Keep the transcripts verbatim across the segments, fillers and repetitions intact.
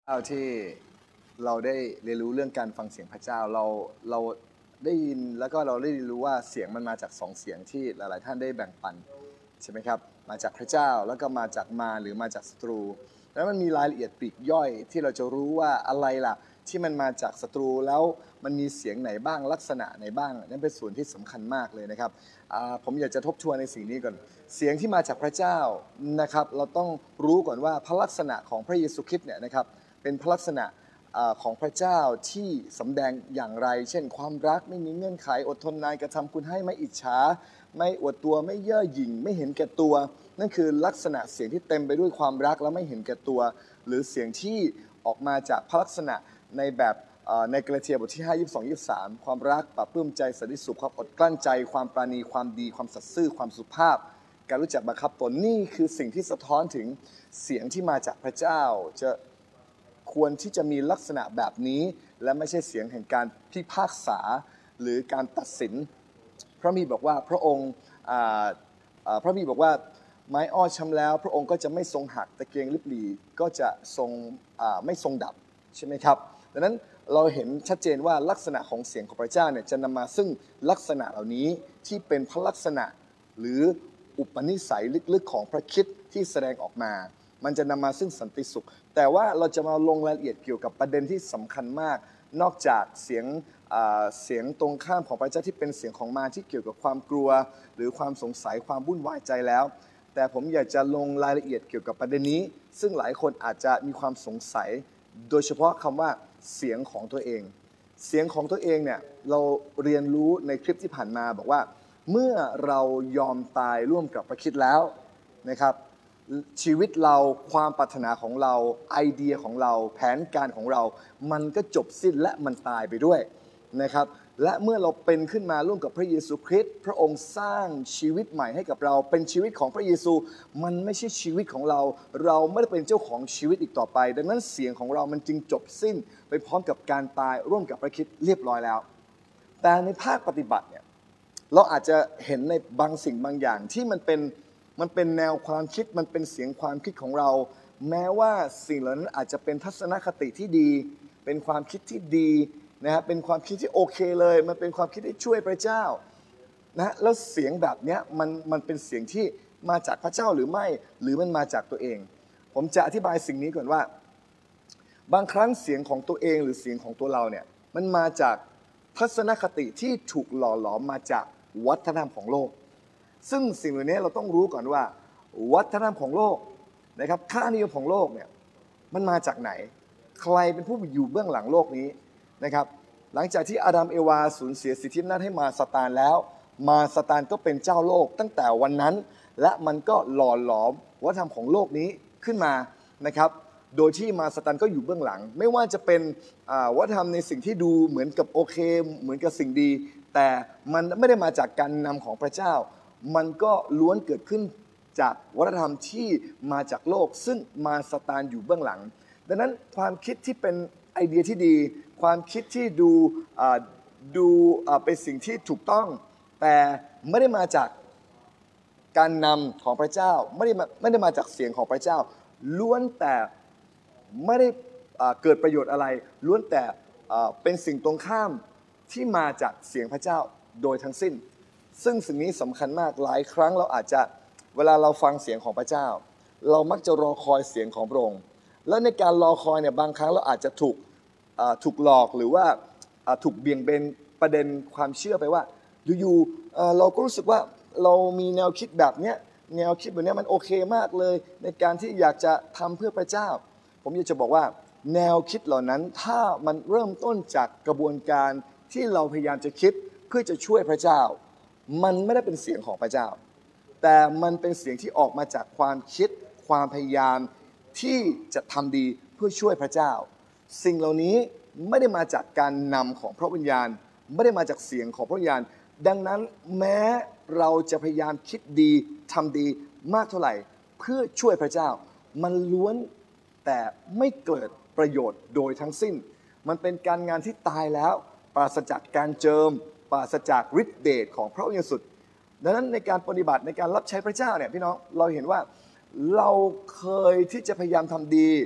ที่เราได้เรียนรู้เรื่องการฟังเสียงพระเจ้าเราเราได้ยินแล้วก็เราได้รู้ว่าเสียงมันมาจากสองเสียงที่หลายๆท่านได้แบ่งปันใช่ไหมครับมาจากพระเจ้าแล้วก็มาจากมารหรือมาจากศัตรูแล้วมันมีรายละเอียดปลีกย่อยที่เราจะรู้ว่าอะไรล่ะที่มันมาจากศัตรูแล้วมันมีเสียงไหนบ้างลักษณะไหนบ้างนั่นเป็นส่วนที่สำคัญมากเลยนะครับผมอยากจะทบทวนในสิ่งนี้ก่อนเสียงที่มาจากพระเจ้านะครับเราต้องรู้ก่อนว่าพระลักษณะของพระเยซูคริสต์เนี่ยนะครับเป็นพระลักษณะของพระเจ้าที่สำแดงอย่างไรเช่นความรักไม่มีเงื่อนไขอดทนนานกระทำคุณให้ไม่อิจฉาไม่อวดตัวไม่เย่อหยิ่งไม่เห็นแก่ตัวนั่นคือลักษณะเสียงที่เต็มไปด้วยความรักและไม่เห็นแก่ตัวหรือเสียงที่ออกมาจากพระลักษณะในแบบในกาลาเทียบทที่ห้า ยี่สิบสอง ยี่สิบสามความรักปราบปลื้มใจสันติสุขความอดกลั้นใจความปราณีความดีความสัตย์ซื่อความสุภาพการรู้จักบังคับตนนี่คือสิ่งที่สะท้อนถึงเสียงที่มาจากพระเจ้าจะควรที่จะมีลักษณะแบบนี้และไม่ใช่เสียงแห่งการพิพากษาหรือการตัดสินพระมีบอกว่าพระองค์พระมีบอกว่าไม้อ้อช้ำแล้วพระองค์ก็จะไม่ทรงหักตะเกียงลิบหลีก็จะทรงไม่ทรงดับใช่ไหมครับดังนั้นเราเห็นชัดเจนว่าลักษณะของเสียงของพระเจ้าเนี่ยจะนำมาซึ่งลักษณะเหล่านี้ที่เป็นพระลักษณะหรืออุปนิสัยลึกๆของพระคริสต์ที่แสดงออกมามันจะนำมาซึ่งสันติสุขแต่ว่าเราจะมาลงรายละเอียดเกี่ยวกับประเด็นที่สำคัญมากนอกจากเสียงเสียงตรงข้ามของพระเจ้าที่เป็นเสียงของมารที่เกี่ยวกับความกลัวหรือความสงสัยความวุ่นวายใจแล้วแต่ผมอยากจะลงรายละเอียดเกี่ยวกับประเด็นนี้ซึ่งหลายคนอาจจะมีความสงสัยโดยเฉพาะคำว่าเสียงของตัวเองเสียงของตัวเองเนี่ยเราเรียนรู้ในคลิปที่ผ่านมาบอกว่าเมื่อเรายอมตายร่วมกับพระคริสต์แล้วนะครับชีวิตเราความปรารถนาของเราไอเดียของเราแผนการของเรามันก็จบสิ้นและมันตายไปด้วยนะครับและเมื่อเราเป็นขึ้นมาร่วมกับพระเยซูคริสต์พระองค์สร้างชีวิตใหม่ให้กับเราเป็นชีวิตของพระเยซูมันไม่ใช่ชีวิตของเราเราไม่ได้เป็นเจ้าของชีวิตอีกต่อไปดังนั้นเสียงของเรามันจึงจบสิ้นไปพร้อมกับการตายร่วมกับพระคริสต์เรียบร้อยแล้วแต่ในภาคปฏิบัติเนี่ยเราอาจจะเห็นในบางสิ่งบางอย่างที่มันเป็นมันเป็นแนวความคิดมันเป็นเสียงความคิดของเราแม้ว่าสิ่งเหล่านั้นอาจจะเป็นทัศนคติที่ดีเป็นความคิดที่ดีนะฮะเป็นความคิดที่โอเคเลยมันเป็นความคิดที่ช่วยพระเจ้านะแล้วเสียงแบบนี้มันมันเป็นเสียงที่มาจากพระเจ้าหรือไม่หรือมันมาจากตัวเองผมจะอธิบายสิ่งนี้ก่อนว่าบางครั้งเสียงของตัวเองหรือเสียงของตัวเราเนี่ยมันมาจากทัศนคติที่ถูกหล่อหลอมมาจากวัฒนธรรมของโลกซึ่งสิ่งเหล่านี้เราต้องรู้ก่อนว่าวัฒนธรรมของโลกนะครับค่านิยมของโลกเนี่ยมันมาจากไหนใครเป็นผู้อยู่เบื้องหลังโลกนี้นะครับหลังจากที่อาดัมเอวาสูญเสียสิทธิอำนาจให้มาซาตานแล้วมาซาตานก็เป็นเจ้าโลกตั้งแต่วันนั้นและมันก็หล่อหลอมวัฒนธรรมของโลกนี้ขึ้นมานะครับโดยที่มาซาตานก็อยู่เบื้องหลังไม่ว่าจะเป็นวัฒนธรรมในสิ่งที่ดูเหมือนกับโอเคเหมือนกับสิ่งดีแต่มันไม่ได้มาจากการนำของพระเจ้ามันก็ล้วนเกิดขึ้นจากวัฒนธรรมที่มาจากโลกซึ่งมาซาตานอยู่เบื้องหลังดังนั้นความคิดที่เป็นไอเดียที่ดีความคิดที่ดูดูเป็นสิ่งที่ถูกต้องแต่ไม่ได้มาจากการนำของพระเจ้าไม่ได้ไม่ได้มาจากเสียงของพระเจ้าล้วนแต่ไม่ได้เกิดประโยชน์อะไรล้วนแต่เป็นสิ่งตรงข้ามที่มาจากเสียงพระเจ้าโดยทั้งสิ้นซึ่งสิ่งนี้สำคัญมากหลายครั้งเราอาจจะเวลาเราฟังเสียงของพระเจ้าเรามักจะรอคอยเสียงของพระองค์แล้วในการรอคอยเนี่ยบางครั้งเราอาจจะถูกถูกหลอกหรือว่าถูกเบี่ยงเบนประเด็นความเชื่อไปว่าอยู่ๆเราก็รู้สึกว่าเรามีแนวคิดแบบนี้แนวคิดแบบนี้มันโอเคมากเลยในการที่อยากจะทำเพื่อพระเจ้าผมอยากจะบอกว่าแนวคิดเหล่านั้นถ้ามันเริ่มต้นจากกระบวนการที่เราพยายามจะคิดเพื่อจะช่วยพระเจ้ามันไม่ได้เป็นเสียงของพระเจ้าแต่มันเป็นเสียงที่ออกมาจากความคิดความพยายามที่จะทำดีเพื่อช่วยพระเจ้าสิ่งเหล่านี้ไม่ได้มาจากการนำของพระวิญญาณไม่ได้มาจากเสียงของพระวิญญาณดังนั้นแม้เราจะพยายามคิดดีทำดีมากเท่าไหร่เพื่อช่วยพระเจ้ามันล้วนแต่ไม่เกิดประโยชน์โดยทั้งสิ้นมันเป็นการงานที่ตายแล้วปราศจากการเจิมปราศจากฤทธิเดชของพระองค์สุดดังนั้นในการปฏิบัติในการรับใช้พระเจ้าเนี่ยพี่น้องเราเห็นว่าเราเคยที่จะพยายามทำดี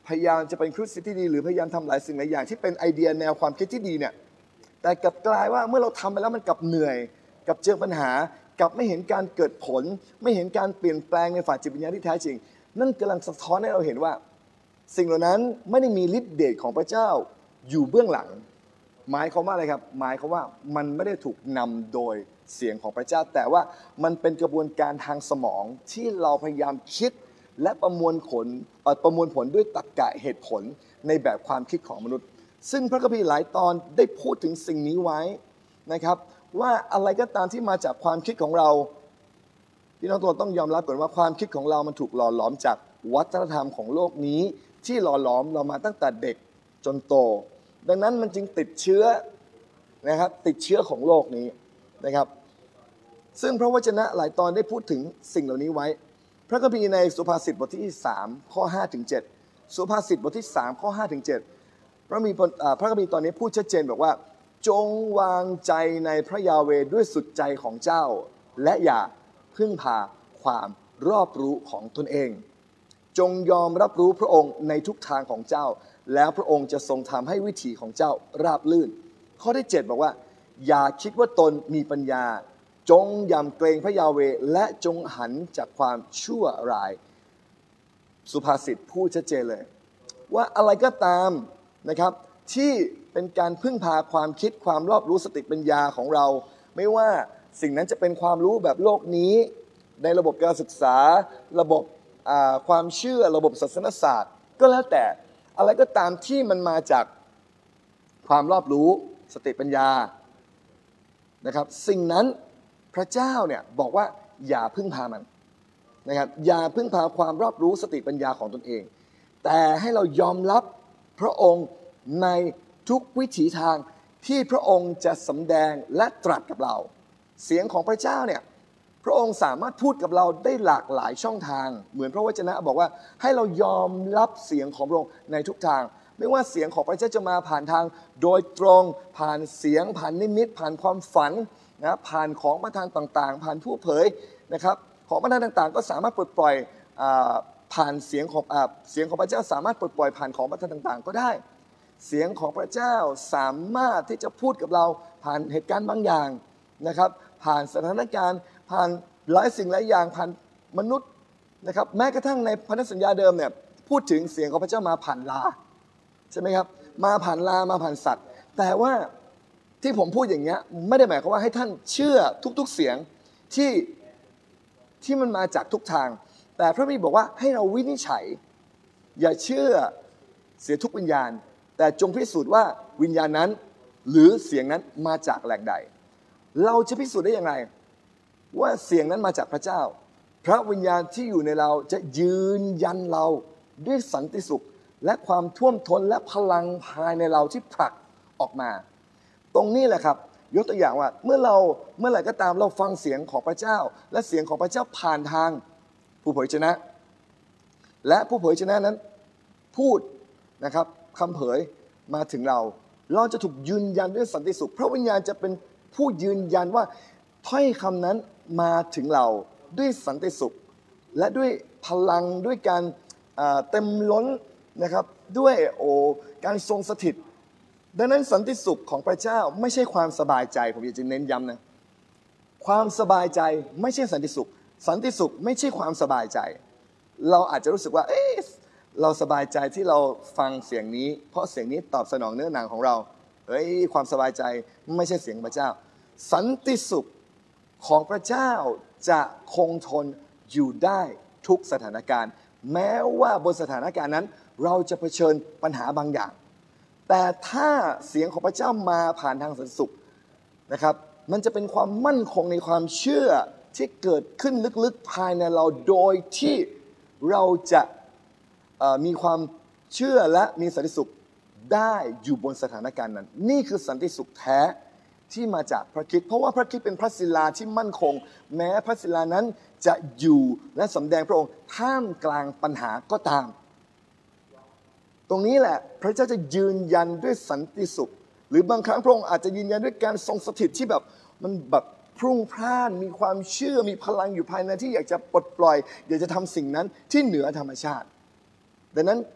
พยายามจะเป็นคริสเตียนที่ดีหรือพยายามทำหลายสิ่งหลายอย่างที่เป็นไอเดียแนวความคิดที่ดีเนี่ยแต่กลับกลายว่าเมื่อเราทำไปแล้วมันกลับเหนื่อยกับเจอปัญหากลับไม่เห็นการเกิดผลไม่เห็นการเปลี่ยนแปลงในฝ่ายจิตวิญญาณที่แท้จริงนั่นกำลังสะท้อนให้เราเห็นว่าสิ่งเหล่านั้นไม่ได้มีฤทธิ์เดชของพระเจ้าอยู่เบื้องหลังหมายความว่าอะไรครับหมายความว่ามันไม่ได้ถูกนำโดยเสียงของพระเจ้าแต่ว่ามันเป็นกระบวนการทางสมองที่เราพยายามคิดและประมวลผลประมวลผลด้วยตรรกะเหตุผลในแบบความคิดของมนุษย์ซึ่งพระคัมภีร์หลายตอนได้พูดถึงสิ่งนี้ไว้นะครับว่าอะไรก็ตามที่มาจากความคิดของเราพี่น้องตัวต้องยอมรับก่อนว่าความคิดของเรามันถูกหล่อหลอมจากวัฒนธรรมของโลกนี้ที่หล่อหลอมเรามาตั้งแต่เด็กจนโตดังนั้นมันจึงติดเชื้อนะครับติดเชื้อของโลกนี้นะครับซึ่งพระวจนะหลายตอนได้พูดถึงสิ่งเหล่านี้ไว้พระคัมภีร์ในสุภาษิตบทที่สามข้อห้าถึงเจ็ดสุภาษิตบทที่สามข้อห้าถึงเจ็ดพระมีพระคัมภีร์ตอนนี้พูดชัดเจนบอกว่าจงวางใจในพระยาเวห์ด้วยสุดใจของเจ้าและอย่าพึ่งพาความรอบรู้ของตนเองจงยอมรับรู้พระองค์ในทุกทางของเจ้าแล้วพระองค์จะทรงทำให้วิถีของเจ้าราบลื่นข้อที่เจ็ดบอกว่าอย่าคิดว่าตนมีปัญญาจงยำเกรงพระยาเวห์และจงหันจากความชั่วร้ายสุภาษิตพูดชัดเจนเลยว่าอะไรก็ตามนะครับที่เป็นการพึ่งพาความคิดความรอบรู้สติปัญญาของเราไม่ว่าสิ่งนั้นจะเป็นความรู้แบบโลกนี้ในระบบการศึกษาระบบความเชื่อระบบศาสนศาสตร์ก็แล้วแต่อะไรก็ตามที่มันมาจากความรอบรู้สติปัญญานะครับสิ่งนั้นพระเจ้าเนี่ยบอกว่าอย่าพึ่งพามันนะครับอย่าพึ่งพาความรอบรู้สติปัญญาของตนเองแต่ให้เรายอมรับพระองค์ในทุกวิถีทางที่พระองค์จะสำแดงและตรัสกับเราเสียงของพระเจ้าเนี่ยพระองค์สามารถพูดกับเราได้หลากหลายช่องทางเหมือนพระวจนะบอกว่าให้เรายอมรับเสียงของพระองค์ในทุกทางไม่ว่าเสียงของพระเจ้าจะมาผ่านทางโดยตรงผ่านเสียงผ่านนิมิตผ่านความฝันนะผ่านของประทานต่างๆผ่านผู้เผยนะครับของประทานต่างๆก็สามารถปลดปล่อยผ่านเสียงของเสียงของพระเจ้าสามารถปลดปล่อยผ่านของประทานต่างๆก็ได้เสียงของพระเจ้าสามารถที่จะพูดกับเราผ่านเหตุการณ์บางอย่างนะครับผ่านสถานการณ์ผ่านหลายสิ่งหลายอย่างผ่านมนุษย์นะครับแม้กระทั่งในพันธสัญญาเดิมเนี่ยพูดถึงเสียงของพระเจ้ามาผ่านลาใช่ไหมครับมาผ่านลามาผ่านสัตว์แต่ว่าที่ผมพูดอย่างเงี้ยไม่ได้หมายความว่าให้ท่านเชื่อทุกๆเสียงที่ที่มันมาจากทุกทางแต่พระบิดาบอกว่าให้เราวินิจฉัยอย่าเชื่อเสียทุกวิญญาณแต่จงพิสูจน์ว่าวิญญาณนั้นหรือเสียงนั้นมาจากแหล่งใดเราจะพิสูจน์ได้อย่างไรว่าเสียงนั้นมาจากพระเจ้าพระวิญญาณที่อยู่ในเราจะยืนยันเราด้วยสันติสุขและความท่วมท้นและพลังภายในเราที่ผลักออกมาตรงนี้แหละครับยกตัวอย่างว่าเมื่อเราเมื่อไหร่ก็ตามเราฟังเสียงของพระเจ้าและเสียงของพระเจ้าผ่านทางผู้เผยชนะและผู้เผยชนะนั้นพูดนะครับคำเผยมาถึงเราเราจะถูกยืนยันด้วยสันติสุขพระวิญญาณจะเป็นผู้ยืนยันว่าถ้อยคำนั้นมาถึงเราด้วยสันติสุขและด้วยพลังด้วยการเต็มล้นนะครับด้วยโอการทรงสถิตดังนั้นสันติสุขของพระเจ้าไม่ใช่ความสบายใจผมอยากจะเน้นย้ำนะความสบายใจไม่ใช่สันติสุขสันติสุขไม่ใช่ความสบายใจเราอาจจะรู้สึกว่าเอ๊ะเราสบายใจที่เราฟังเสียงนี้เพราะเสียงนี้ตอบสนองเนื้อหนังของเราเฮ้ยความสบายใจไม่ใช่เสียงพระเจ้าสันติสุขของพระเจ้าจะคงทนอยู่ได้ทุกสถานการณ์แม้ว่าบนสถานการณ์นั้นเราจะเผชิญปัญหาบางอย่างแต่ถ้าเสียงของพระเจ้ามาผ่านทางสันติสุขนะครับมันจะเป็นความมั่นคงในความเชื่อที่เกิดขึ้นลึกๆภายในเราโดยที่เราจะมีความเชื่อและมีสันติสุขได้อยู่บนสถานการณ์นั้นนี่คือสันติสุขแท้ที่มาจากพระคริสต์เพราะว่าพระคริสต์เป็นพระศิลาที่มั่นคงแม้พระศิลานั้นจะอยู่และสำแดงพระองค์ท่ามกลางปัญหาก็ตามตรงนี้แหละพระเจ้าจะยืนยันด้วยสันติสุขหรือบางครั้งพระองค์อาจจะยืนยันด้วยการทรงสถิตที่แบบมันแบบพรุ่งพล่านมีความเชื่อมีพลังอยู่ภายในที่อยากจะปลดปล่อยอยากจะทำสิ่งนั้นที่เหนือธรรมชาติดังนั้น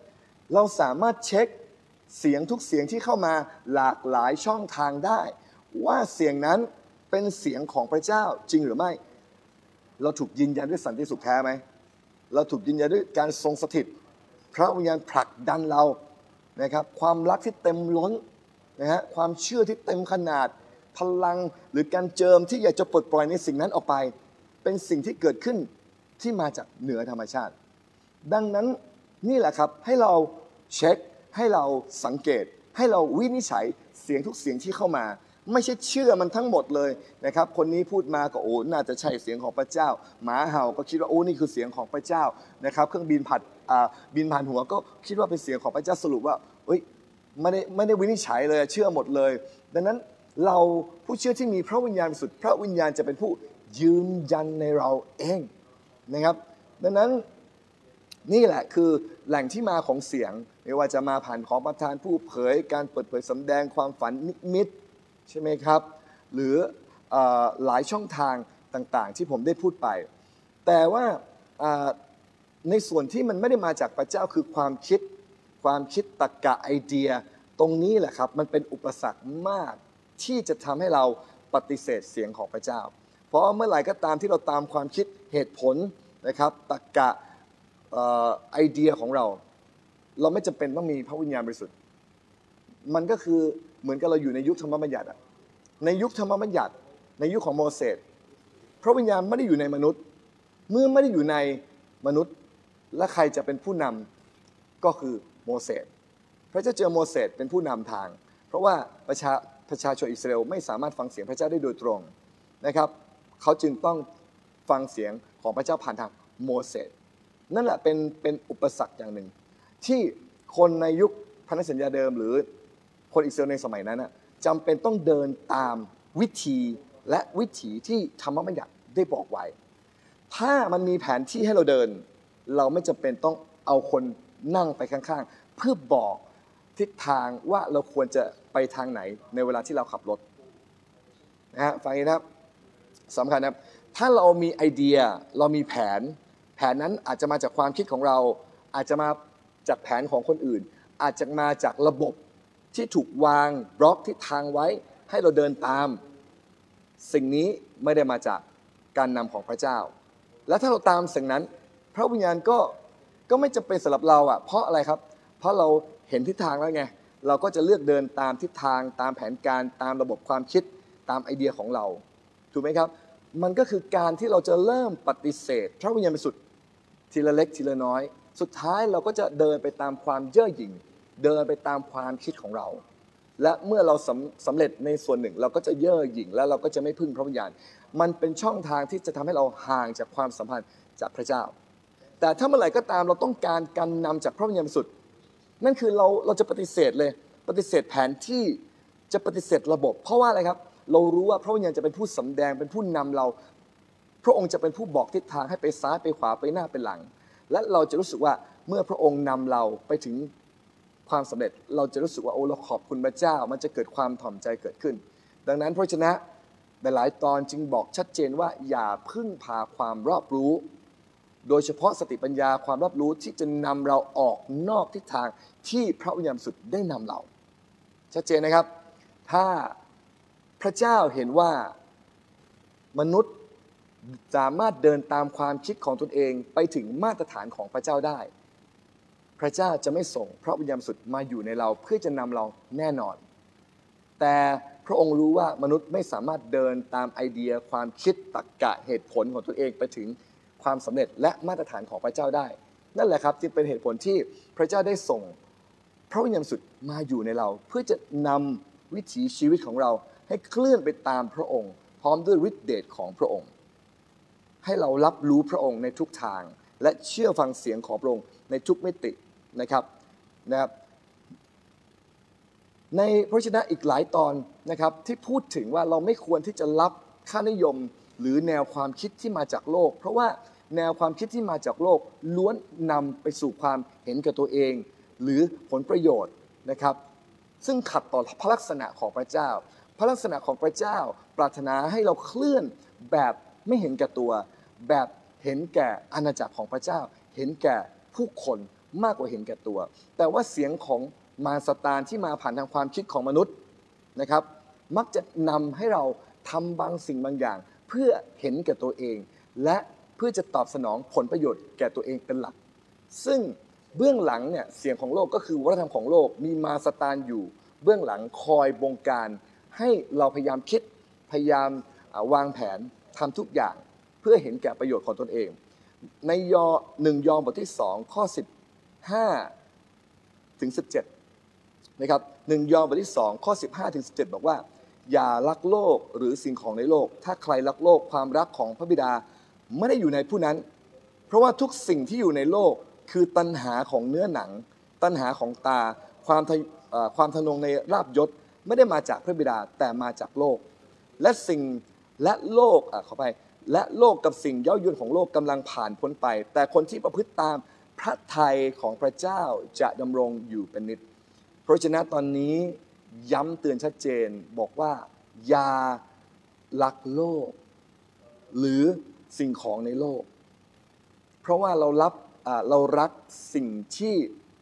เราสามารถเช็คเสียงทุกเสียงที่เข้ามาหลากหลายช่องทางได้ว่าเสียงนั้นเป็นเสียงของพระเจ้าจริงหรือไม่เราถูกยืนยันด้วยสันติสุขแท้ไหมเราถูกยืนยันด้วยการทรงสถิตพระวิญญาณผลักดันเรานะครับความรักที่เต็มล้นนะฮะความเชื่อที่เต็มขนาดพลังหรือการเจิมที่อยากจะปลดปล่อยในสิ่งนั้นออกไปเป็นสิ่งที่เกิดขึ้นที่มาจากเหนือธรรมชาติดังนั้นนี่แหละครับให้เราเช็คให้เราสังเกตให้เราวินิจฉัยเสียงทุกเสียงที่เข้ามาไม่ใช่เชื่อมันทั้งหมดเลยนะครับคนนี้พูดมาก็โอ้น่าจะใช่เสียงของพระเจ้าหมาเห่าก็คิดว่าโอ้นี่คือเสียงของพระเจ้านะครับเครื่องบินผัดบินผ่านหัวก็คิดว่าเป็นเสียงของพระเจ้าสรุปว่าเอ้ยไม่ได้ไม่ได้วินิจฉัยเลยเชื่อหมดเลยดังนั้นเราผู้เชื่อที่มีพระวิญญาณบริสุทธิ์พระวิญญาณจะเป็นผู้ยืนยันในเราเองนะครับดังนั้นนี่แหละคือแหล่งที่มาของเสียงไม่ว่าจะมาผ่านของประธานผู้เผยการเปิดเผยสำแดงความฝันนิมิตใช่ไหมครับหรือหลายช่องทางต่างๆที่ผมได้พูดไปแต่ว่าในส่วนที่มันไม่ได้มาจากพระเจ้าคือความคิดความคิดตรรกะไอเดียตรงนี้แหละครับมันเป็นอุปสรรคมากที่จะทำให้เราปฏิเสธเสียงของพระเจ้าเพราะเมื่อไหร่ก็ตามที่เราตามความคิดเหตุผลนะครับตรรกะไอเดียของเราเราไม่จำเป็นต้องมีพระวิญญาณบริสุทธิ์มันก็คือเหมือนกับเราอยู่ในยุคธรรมบัญญัติในยุคธรรมบัญญัติในยุคของโมเสสพระวิญญาณไม่ได้อยู่ในมนุษย์เมื่อไม่ได้อยู่ในมนุษย์และใครจะเป็นผู้นำก็คือโมเสสพระเจ้าเจอโมเสสเป็นผู้นำทางเพราะว่าประชาประชาชนอิสราเอลไม่สามารถฟังเสียงพระเจ้าได้โดยตรงนะครับเขาจึงต้องฟังเสียงของพระเจ้าผ่านทางโมเสสนั่นแหละเป็นเป็นอุปสรรคอย่างหนึ่งที่คนในยุคพันธสัญญาเดิมหรือคนอิสราเอลในสมัยนั้นจำเป็นต้องเดินตามวิธีและวิถีที่ธรรมบัญญัติได้บอกไว้ถ้ามันมีแผนที่ให้เราเดินเราไม่จำเป็นต้องเอาคนนั่งไปข้างๆเพื่อบอกทิศทางว่าเราควรจะไปทางไหนในเวลาที่เราขับรถนะฮะฟังนะครับสำคัญนะครับถ้าเรามีไอเดียเรามีแผนแผนนั้นอาจจะมาจากความคิดของเราอาจจะมาจากแผนของคนอื่นอาจจะมาจากระบบที่ถูกวางบล็อกทิศทางไว้ให้เราเดินตามสิ่งนี้ไม่ได้มาจากการนำของพระเจ้าและถ้าเราตามสิ่งนั้นพระวิญญาณก็ก็ไม่จำเป็นสำหรับเราอ่ะเพราะอะไรครับเพราะเราเห็นทิศทางแล้วไงเราก็จะเลือกเดินตามทิศทางตามแผนการตามระบบความคิดตามไอเดียของเราถูกไหมครับมันก็คือการที่เราจะเริ่มปฏิเสธพระวิญญาณบริสุทธิ์ทีละเล็กทีละน้อยสุดท้ายเราก็จะเดินไปตามความเย่อหยิ่งเดินไปตามความคิดของเราและเมื่อเราสำสำเร็จในส่วนหนึ่งเราก็จะเย่อหยิ่งและเราก็จะไม่พึ่งพระวิญญาณมันเป็นช่องทางที่จะทำให้เราห่างจากความสัมพันธ์จากพระเจ้าแต่ถ้าเมื่อไหร่ก็ตามเราต้องการการนำจากพระวิญญาณบริสุทธิ์นั่นคือเราเราจะปฏิเสธเลยปฏิเสธแผนที่จะปฏิเสธระบบเพราะว่าอะไรครับเรารู้ว่าพระวิญญาณจะเป็นผู้สำแดงเป็นผู้นำเราพระองค์จะเป็นผู้บอกทิศทางให้ไปซ้ายไปขวาไปหน้าไปหลังและเราจะรู้สึกว่าเมื่อพระองค์นำเราไปถึงความสำเร็จเราจะรู้สึกว่าโอ้เราขอบคุณพระเจ้ามันจะเกิดความถ่อมใจเกิดขึ้นดังนั้นพระชนะในหลายตอนจึงบอกชัดเจนว่าอย่าพึ่งพาความรอบรู้โดยเฉพาะสติปัญญาความรอบรู้ที่จะนำเราออกนอกทิศทางที่พระวิญญาณบริสุทธิ์ได้นำเราชัดเจนนะครับถ้าพระเจ้าเห็นว่ามนุษย์สามารถเดินตามความคิดของตนเองไปถึงมาตรฐานของพระเจ้าได้พระเจ้าจะไม่ส่งพระวิญญาณบริสุทธิ์มาอยู่ในเราเพื่อจะนำเราแน่นอนแต่พระองค์รู้ว่ามนุษย์ไม่สามารถเดินตามไอเดียความคิดตรรกะเหตุผลของตนเองไปถึงความสำเร็จและมาตรฐานของพระเจ้าได้นั่นแหละครับจึงเป็นเหตุผลที่พระเจ้าได้ส่งพระวิญญาณบริสุทธิ์มาอยู่ในเราเพื่อจะนำวิถีชีวิตของเราให้เคลื่อนไปตามพระองค์พร้อมด้วยฤทธิเดชของพระองค์ให้เรารับรู้พระองค์ในทุกทางและเชื่อฟังเสียงของพระองค์ในทุกมิตินะครับนะครับในพระวจนะอีกหลายตอนนะครับที่พูดถึงว่าเราไม่ควรที่จะรับค่านิยมหรือแนวความคิดที่มาจากโลกเพราะว่าแนวความคิดที่มาจากโลกล้วนนำไปสู่ความเห็นแก่ตัวเองหรือผลประโยชน์นะครับซึ่งขัดต่อพระลักษณะของพระเจ้าพระลักษณะของพระเจ้าปรารถนาให้เราเคลื่อนแบบไม่เห็นแก่ตัวแบบเห็นแก่อาณาจักรของพระเจ้าเห็นแก่ผู้คนมากกว่าเห็นแก่ตัวแต่ว่าเสียงของมารซาตานที่มาผ่านทางความคิดของมนุษย์นะครับมักจะนำให้เราทำบางสิ่งบางอย่างเพื่อเห็นแก่ตัวเองและเพื่อจะตอบสนองผลประโยชน์แก่ตัวเองเป็นหลักซึ่งเบื้องหลังเนี่ยเสียงของโลกก็คือวัฒนธรรมของโลกมีมารซาตานอยู่เบื้องหลังคอยบงการให้เราพยายามคิดพยายามวางแผนทำทุกอย่างเพื่อเห็นแก่ประโยชน์ของตนเองในยอหนึ่งยอห์นบทที่สองข้อสิบห้าถึงสิบเจ็ดนะครับหนึ่งยอห์นบทที่สองข้อสิบห้าถึงสิบเจ็ดบอกว่าอย่ารักโลกหรือสิ่งของในโลกถ้าใครรักโลกความรักของพระบิดาไม่ได้อยู่ในผู้นั้นเพราะว่าทุกสิ่งที่อยู่ในโลกคือตัณหาของเนื้อหนังตัณหาของตาความความทะนงในลาภยศไม่ได้มาจากพระบิดาแต่มาจากโลกและสิ่งและโลกอ่ะเข้าไปและโลกกับสิ่งเย้ายวนของโลกกำลังผ่านพ้นไปแต่คนที่ประพฤติตามพระทัยของพระเจ้าจะดำรงอยู่เป็นนิจเพราะฉะนั้นตอนนี้ย้ำเตือนชัดเจนบอกว่าอย่ารักโลกหรือสิ่งของในโลกเพราะว่าเรารับเรารักสิ่งที่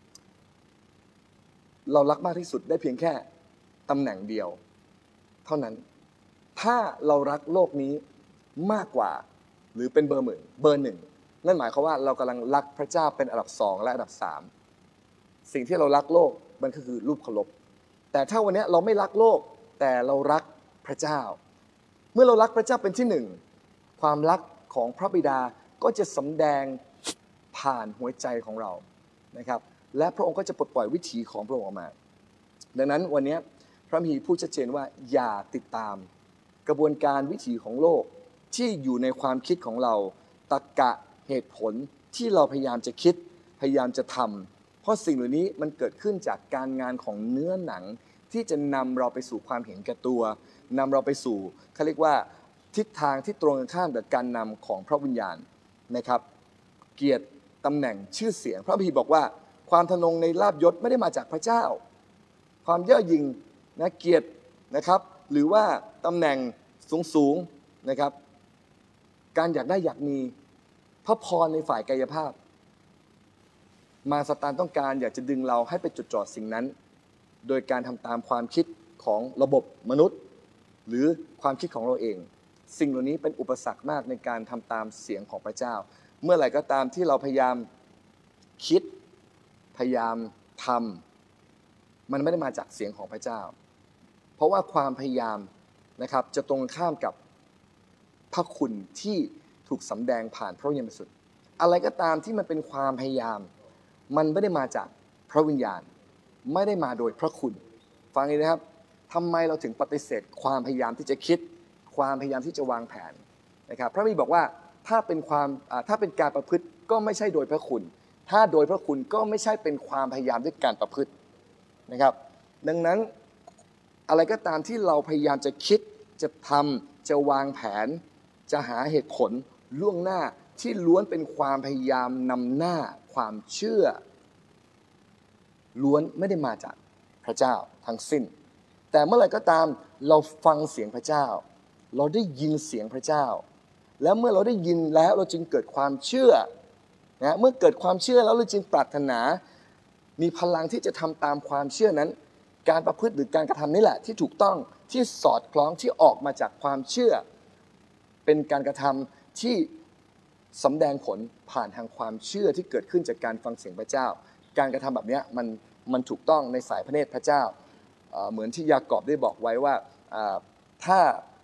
เรารักมากที่สุดได้เพียงแค่ตำแหน่งเดียวเท่านั้นถ้าเรารักโลกนี้มากกว่าหรือเป็นเบอร์หนึ่งเบอร์หนึ่งนั่นหมายความว่าเรากำลังรักพระเจ้าเป็นอันดับสองและอันดับสามสิ่งที่เรารักโลกมันก็คือรูปเคารพแต่ถ้าวันนี้เราไม่รักโลกแต่เรารักพระเจ้าเมื่อเรารักพระเจ้าเป็นที่หนึ่งความรักของพระบิดาก็จะสำแดงผ่านหัวใจของเรานะครับและพระองค์ก็จะปลดปล่อยวิถีของพระองค์ออกมาดังนั้นวันนี้พระคัมภีร์พูดชัดเจนว่าอย่าติดตามกระบวนการวิถีของโลกที่อยู่ในความคิดของเราตรรกะเหตุผลที่เราพยายามจะคิดพยายามจะทำเพราะสิ่งเหล่านี้มันเกิดขึ้นจากการงานของเนื้อหนังที่จะนำเราไปสู่ความเห็นแก่ตัวนำเราไปสู่เขาเรียกว่าทิศทางที่ตรงกันข้ามกับการนำของพระวิญญาณนะครับเกียรติตำแหน่งชื่อเสียงพระคัมภีร์บอกว่าความทะนงในลาภยศไม่ได้มาจากพระเจ้าความเย่อหยิ่งนะเกียรตินะครับหรือว่าตำแหน่งสูงๆนะครับการอยากได้อยากมีพระพรในฝ่ายกายภาพมารซาตานต้องการอยากจะดึงเราให้ไปจดจ่อสิ่งนั้นโดยการทำตามความคิดของระบบมนุษย์หรือความคิดของเราเองสิ่งเหล่านี้เป็นอุปสรรคมากในการทำตามเสียงของพระเจ้าเมื่อไหร่ก็ตามที่เราพยายามคิดพยายามทำมันไม่ได้มาจากเสียงของพระเจ้าเพราะว่าความพยายามนะครับจะตรงข้ามกับพระคุณที่ถูกสำแดงผ่านพระวิญญาณบริสุทธิ์อะไรก็ตามที่มันเป็นความพยายามมันไม่ได้มาจากพระวิญญาณไม่ได้มาโดยพระคุณฟังดีนะครับทำไมเราถึงปฏิเสธความพยายามที่จะคิดความพยายามที่จะวางแผนนะครับพระบิดาบอกว่าถ้าเป็นความถ้าเป็นการประพฤติก็ไม่ใช่โดยพระคุณถ้าโดยพระคุณก็ไม่ใช่เป็นความพยายามด้วยการประพฤตินะครับดังนั้นอะไรก็ตามที่เราพยายามจะคิดจะทำจะวางแผนจะหาเหตุผลล่วงหน้าที่ล้วนเป็นความพยายามนำหน้าความเชื่อล้วนไม่ได้มาจากพระเจ้าทั้งสิ้นแต่เมื่อไหร่ก็ตามเราฟังเสียงพระเจ้าเราได้ยินเสียงพระเจ้าแล้วเมื่อเราได้ยินแล้วเราจึงเกิดความเชื่อนะเมื่อเกิดความเชื่อแล้วเราจึงปรารถนามีพลังที่จะทำตามความเชื่อนั้นการประพฤติหรือการกระทำนี่แหละที่ถูกต้องที่สอดคล้องที่ออกมาจากความเชื่อเป็นการกระทำที่สำแดงผลผ่านทางความเชื่อที่เกิดขึ้นจากการฟังเสียงพระเจ้าการกระทำแบบนี้มันมันถูกต้องในสายพระเนตรพระเจ้าเหมือนที่ยากอบได้บอกไว้ว่าถ้า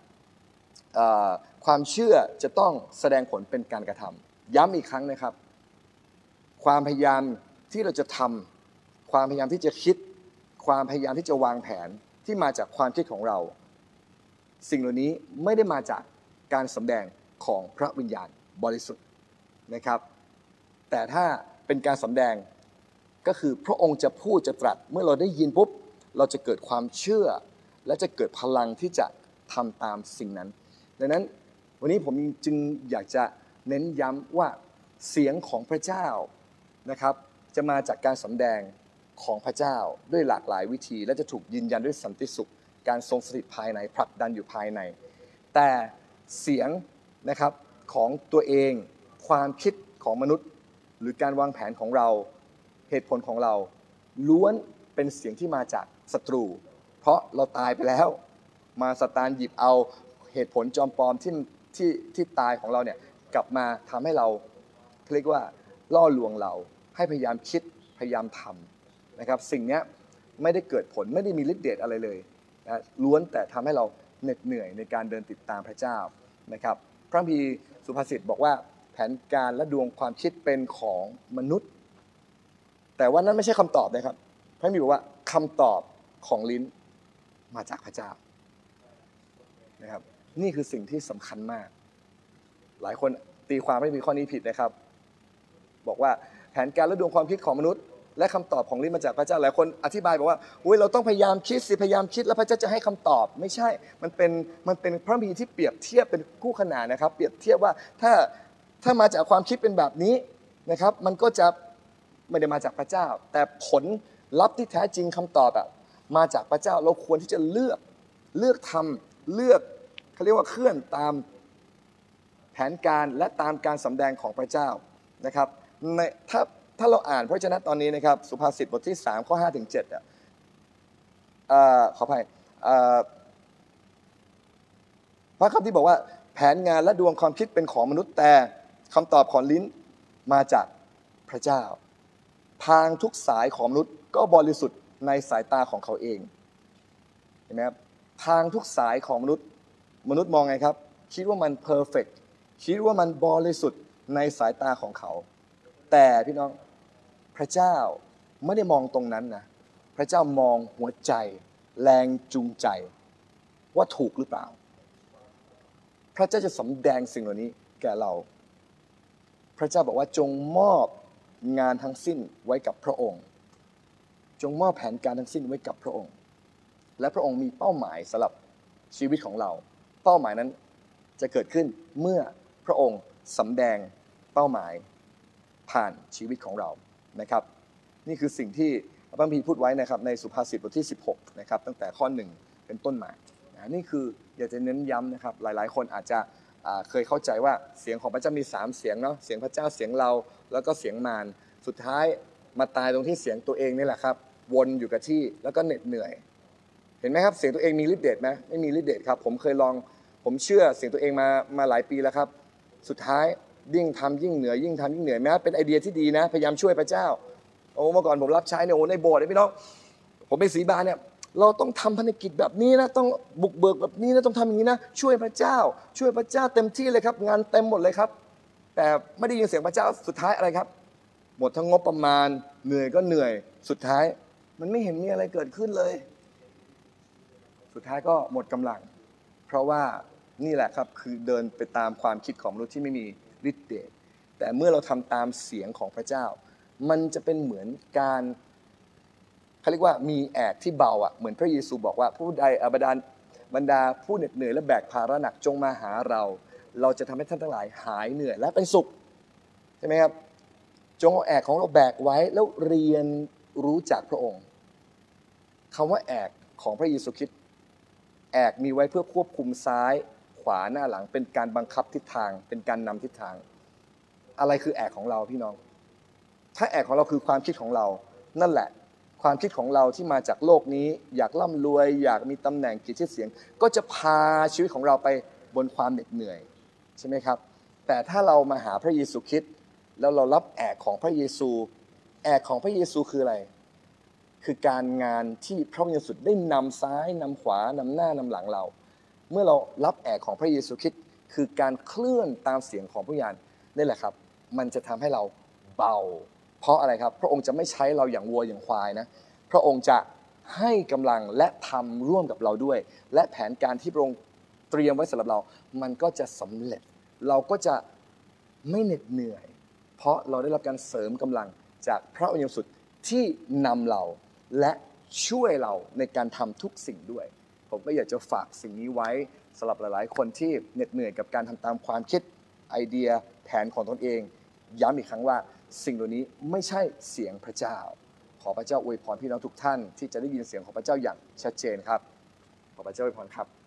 ความเชื่อจะต้องแสดงผลเป็นการกระทำย้ำอีกครั้งนะครับความพยายามที่เราจะทำความพยายามที่จะคิดความพยายามที่จะวางแผนที่มาจากความคิดของเราสิ่งเหล่านี้ไม่ได้มาจากการสำแดงของพระวิญญาณบริสุทธิ์นะครับแต่ถ้าเป็นการสำแดงก็คือพระองค์จะพูดจะตรัสเมื่อเราได้ยินปุ๊บเราจะเกิดความเชื่อและจะเกิดพลังที่จะทำตามสิ่งนั้นดังนั้นวันนี้ผมจึงอยากจะเน้นย้ำว่าเสียงของพระเจ้านะครับจะมาจากการสำแดงของพระเจ้าด้วยหลากหลายวิธีและจะถูกยืนยันด้วยสันติสุขการทรงสถิตภายในผลักดันอยู่ภายในแต่เสียงนะครับของตัวเองความคิดของมนุษย์หรือการวางแผนของเราเหตุผลของเราล้วนเป็นเสียงที่มาจากศัตรูเพราะเราตายไปแล้วมาซาตานหยิบเอาเหตุผลจอมปลอมที่ที่ที่ตายของเราเนี่ยกลับมาทำให้เราเรียกว่าล่อลวงเราให้พยายามคิดพยายามทำนะครับสิ่งนี้ไม่ได้เกิดผลไม่ได้มีฤทธิ์เดชอะไรเลยนะล้วนแต่ทำให้เราเหน็ดเหนื่อยในการเดินติดตามพระเจ้านะครับพระคัมภีร์สุภาษิตบอกว่าแผนการและดวงความคิดเป็นของมนุษย์แต่ว่านั้นไม่ใช่คำตอบนะครับพระคัมภีร์บอกว่าคำตอบของลิ้นมาจากพระเจ้านะครับนี่คือสิ่งที่สำคัญมากหลายคนตีความไม่มีข้อนี้ผิดนะครับบอกว่าแผนการและดวงความคิดของมนุษย์และคำตอบของลิ้นมาจากพระเจ้าหลายคนอธิบายบอกว่าอุ้ยเราต้องพยายามคิดสิพยายามคิดแล้วพระเจ้าจะให้คำตอบไม่ใช่มันเป็นมันเป็นพระคัมภีร์ที่เปรียบเทียบเป็นคู่ขนานนะครับเปรียบเทียบว่าถ้าถ้ามาจากความคิดเป็นแบบนี้นะครับมันก็จะไม่ได้มาจากพระเจ้าแต่ผลลัพธ์ที่แท้จริงคำตอบอะมาจากพระเจ้าเราควรที่จะเลือกเลือกทำเลือกเขาเรียกว่าเคลื่อนตามแผนการและตามการสำแดงของพระเจ้านะครับในถ้าถ้าเราอ่านพระวจนะตอนนี้นะครับสุภาษิตบทที่สามข้อห้าถึงเจ็ดอ่ะขออภัยพระคำที่บอกว่าแผนงานและดวงความคิดเป็นของมนุษย์แต่คำตอบของลิ้นมาจากพระเจ้าทางทุกสายของมนุษย์ก็บริสุทธิ์ในสายตาของเขาเองเห็นไหมครับทางทุกสายของมนุษย์มนุษย์มองไงครับคิดว่ามันเพอร์เฟกต์คิดว่ามันบริสุทธิ์ในสายตาของเขาแต่พี่น้องพระเจ้าไม่ได้มองตรงนั้นนะพระเจ้ามองหัวใจแรงจูงใจว่าถูกหรือเปล่าพระเจ้าจะสำแดงสิ่งเหล่านี้แก่เราพระเจ้าบอกว่าจงมอบงานทั้งสิ้นไว้กับพระองค์จงมอบแผนการทั้งสิ้นไว้กับพระองค์และพระองค์มีเป้าหมายสำหรับชีวิตของเราเป้าหมายนั้นจะเกิดขึ้นเมื่อพระองค์สำแดงเป้าหมายผ่านชีวิตของเรานะครับนี่คือสิ่งที่พระคัมภีร์พูดไว้นะครับในสุภาษิตบทที่สิบหกนะครับตั้งแต่ข้อหนึ่งเป็นต้นมานะนี่คืออยากจะเน้นย้ำนะครับหลายๆคนอาจจะเคยเข้าใจว่าเสียงของพระเจ้ามีสามเสียงเนาะเสียงพระเจ้าเสียงเราแล้วก็เสียงมารสุดท้ายมาตายตรงที่เสียงตัวเองนี่แหละครับวนอยู่กับที่แล้วก็เหน็ดเหนื่อยเห็นไหมครับเสียงตัวเองมีฤทธิ์เดชไหมไม่มีฤทธิ์เดชครับผมเคยลองผมเชื่อเสียงตัวเองมามาหลายปีแล้วครับสุดท้ายยิ่งทำยิ่งเหนื่อยยิ่งทำยิ่งเหนื่อยแม้เป็นไอเดียที่ดีนะพยายามช่วยพระเจ้าโอ้เมื่อก่อนผมรับใช้เนี่ยโอ้ในโบสถ์พี่น้องผมเป็นศรีบานเนี่ยเราต้องทำภารกิจแบบนี้นะต้องบุกเบิกแบบนี้นะต้องทำอย่างนี้นะช่วยพระเจ้าช่วยพระเจ้าเต็มที่เลยครับงานเต็มหมดเลยครับแต่ไม่ได้ยินเสียงพระเจ้าสุดท้ายอะไรครับหมดทั้งงบประมาณเหนื่อยก็เหนื่อยสุดท้ายมันไม่เห็นมีอะไรเกิดขึ้นเลยสุดท้ายก็หมดกำลังเพราะว่านี่แหละครับคือเดินไปตามความคิดของมนุษย์ที่ไม่มีฤทธิ์เดชแต่เมื่อเราทำตามเสียงของพระเจ้ามันจะเป็นเหมือนการเขาเรียกว่ามีแอกที่เบาอ่ะเหมือนพระเยซูบอกว่าผู้ใดบรรดาบรรดาผู้เหน็ดเหนื่อยและแบกภาระหนักจงมาหาเราเราจะทำให้ท่านทั้งหลายหายเหนื่อยและเป็นสุขใช่ไหมครับจงเอาแอกของเราแบกไว้แล้วเรียนรู้จากพระองค์คำว่าแอกของพระเยซูคริสต์แอกมีไว้เพื่อควบคุมซ้ายขวาหน้าหลังเป็นการบังคับทิศทางเป็นการนำทิศทางอะไรคือแอกของเราพี่น้องถ้าแอกของเราคือความคิดของเรานั่นแหละความคิดของเราที่มาจากโลกนี้อยากร่ำรวยอยากมีตำแหน่งเกียรติชื่อเสียงก็จะพาชีวิตของเราไปบนความเหน็ดเหนื่อยใช่ไหมครับแต่ถ้าเรามาหาพระเยซูคริสต์แล้วเรารับแอกของพระเยซูแอกของพระเยซูคืออะไรคือการงานที่พระเยซูได้นำซ้ายนำขวานำหน้านำหลังเราเมื่อเรารับแอกของพระเยซูคริสต์คือการเคลื่อนตามเสียงของพระวิญญาณนี่แหละครับมันจะทำให้เราเบาเพราะอะไรครับพระองค์จะไม่ใช้เราอย่างวัวอย่างควายนะพระองค์จะให้กำลังและทำร่วมกับเราด้วยและแผนการที่พระองค์เตรียมไว้สำหรับเรามันก็จะสำเร็จเราก็จะไม่เหน็ดเหนื่อยเพราะเราได้รับการเสริมกำลังจากพระวิญญาณบริสุทธิ์ที่นำเราและช่วยเราในการทำทุกสิ่งด้วยผมก็อยากจะฝากสิ่งนี้ไว้สำหรับหลายๆคนที่เหน็ดเหนื่อยกับการทำตามความคิดไอเดียแผนของตนเองย้ำอีกครั้งว่าสิ่งเหล่านี้ไม่ใช่เสียงพระเจ้าขอพระเจ้าอวยพรพี่น้องทุกท่านที่จะได้ยินเสียงของพระเจ้าอย่างชัดเจนครับขอพระเจ้าอวยพรครับ